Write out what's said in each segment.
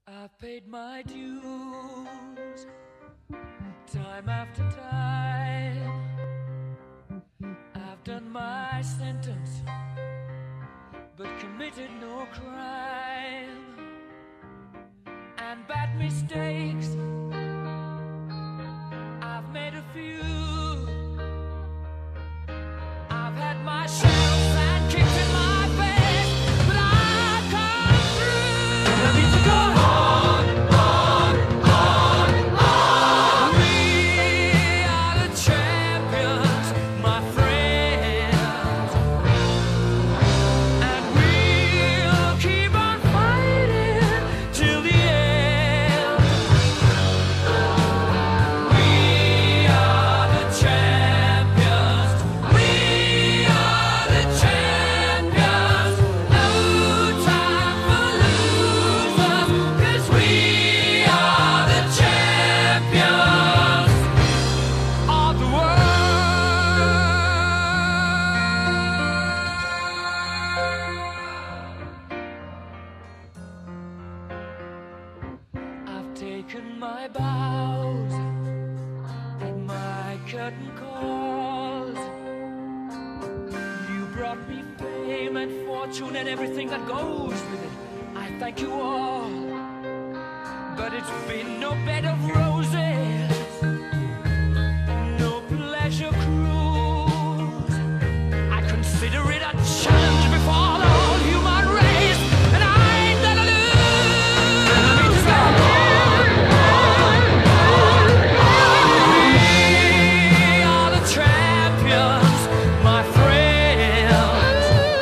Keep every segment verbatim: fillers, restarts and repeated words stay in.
I've paid my dues time after time. I've done my sentence, but committed no crime. And bad mistakes, I've made a few. I've had my shells and kicks in my face, but I've come through. I need to go on, on, on, on. We are the champions, my friends, and we'll keep on fighting till the end. We are the champions. We are the champions. No time for losers, 'cause we are the champions of the world. I've taken my bows and my curtain calls. You brought me fame and fortune and everything that goes with it. I thank you all, but it's been no bed of roses, no pleasure cruise. I consider it a challenge before the whole human race, and I ain't gonna lose. I need to go on, on, on, on. We are the champions, my friends,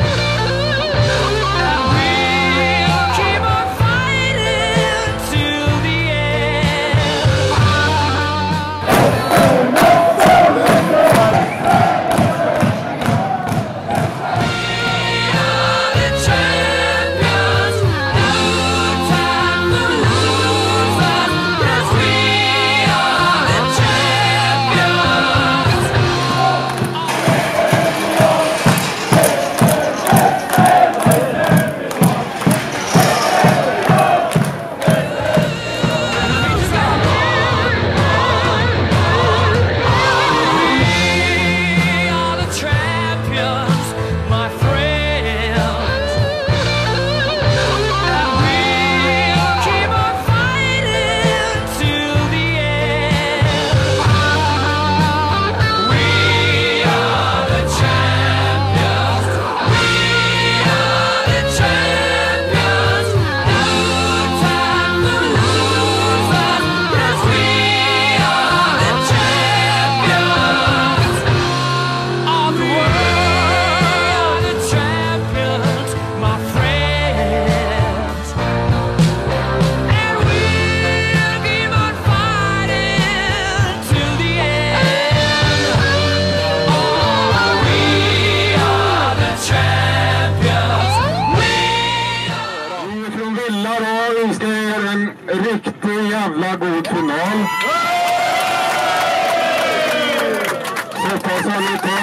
and we'll keep on fighting till the end. We are the champions, no time for losers, 'cause we are the champions. We are the champions, my friends, and we'll keep on fighting till the end. We are the champions. We are the champions. No time for losers, 'cause we are the champions of the world. The champions, my friends, and we'll keep on fighting till the end. Oh, we are the champions. We are. Vi från Villa då, vi ska göra en riktig jävla god final. Så hoppas jag ni tar